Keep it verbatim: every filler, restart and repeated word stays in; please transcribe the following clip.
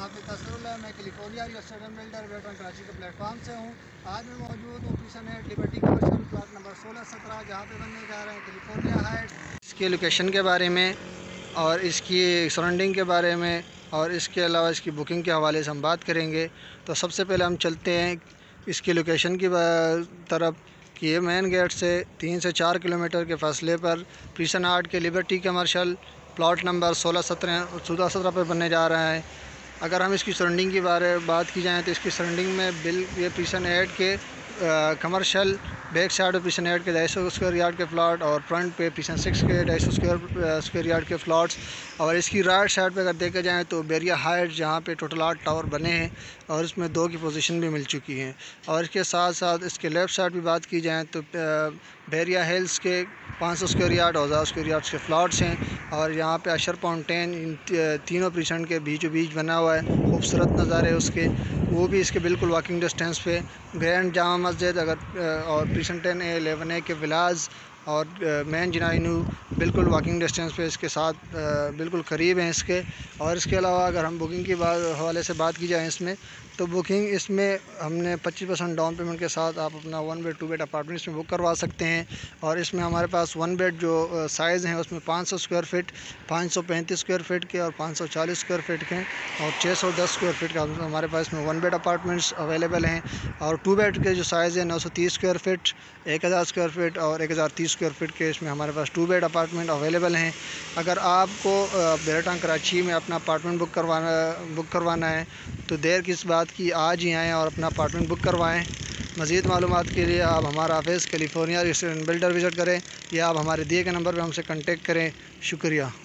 हाफिज़ असरुल्लाह। मैं California restaurant builder veteran Karachi के प्लेटफॉर्म से हूँ। आज मैं मौजूद हूँ पिसन है लिबर्टी कमर्शियल प्लॉट नंबर सोलह सत्रह, जहाँ पे बनने जा रहे हैं कैलिफोर्निया हाइट्स। इसके लोकेशन के बारे में और इसकी सराउंडिंग के बारे में और इसके अलावा इसकी बुकिंग के हवाले से हम बात करेंगे। तो सबसे पहले हम चलते हैं इसकी लोकेशन की तरफ कि ये मेन गेट से तीन से चार किलोमीटर के फासले पर पिसन हार्ट के लिबर्टी कमर्शियल प्लॉट नंबर सोलह सत्रह चौदह सत्रह पर बनने जा रहा है। अगर हम इसकी सराउंडिंग की बारे बात की जाए तो इसकी सराउंडिंग में बिल ये पिसन एड के कमर्शियल बैक साइड पे पिसन एड के ढाई सौ स्क्वायर यार्ड के प्लाट और फ्रंट पे पिसन सिक्स के ढाई सौ स्क्वायर स्क्वायर यार्ड के प्लाट्स। और इसकी राइट साइड पे अगर देखा जाए तो बेरिया हाइट, जहाँ पे टोटल आठ टावर बने हैं और इसमें दो की पोजीशन भी मिल चुकी हैं। और इसके साथ साथ इसके लेफ़्ट साइड भी बात की जाए तो बेरिया हिल्स के पाँच सौ स्क्वायर यार्ड और हज़ार स्क्वायर यार्ड्स के फ्लॉट्स हैं। और यहाँ पे अशर फाउंटेन इन तीनों पिसन के बीचों बीच बना हुआ है, खूबसूरत नज़ारे उसके, वो भी इसके बिल्कुल वॉकिंग डिस्टेंस पे। ग्रैंड जामा मस्जिद अगर और पिसन टेन ए एलेवन ए के विलाज और मेन जिनाइनू बिल्कुल वॉकिंग डिस्टेंस पे इसके साथ बिल्कुल करीब हैं इसके। और इसके अलावा अगर हम बुकिंग की बात हवाले से बात की जाए इसमें तो बुकिंग इसमें हमने पच्चीस परसेंट डाउन पेमेंट के साथ आप अपना one bed two bed apartment इसमें बुक करवा सकते हैं। और इसमें हमारे पास वन बेड जो साइज़ हैं उसमें पाँच सौ स्क्वायर फीट, पाँच सौ पैंतीस स्क्वायर फीट के और पाँच सौ चालीस स्क्वायर फीट के और छः सौ दस स्क्वायर फीट का हमारे पास इसमें वन बेड अपार्टमेंट्स अवेलेबल हैं। और टू बेड के जो साइज़ है नौ सौ तीस स्क्वायर फीट, एक हज़ार स्क्वायर फीट और एक हज़ार तीस स्क्वायर फीट के इसमें हमारे पास टू बेड अपार्टमेंट अवेलेबल हैं। अगर आपको बेरटान कराची में अपना अपार्टमेंट बुक करवाना बुक करवाना है तो देर किस बात की, आज ही आएँ और अपना अपार्टमेंट बुक करवाएँ। मज़ीद मालूमात के लिए आप हमारा office California restaurant builder visit करें या आप हमारे दिए गए नंबर पर हमसे कॉन्टेक्ट करें। शुक्रिया।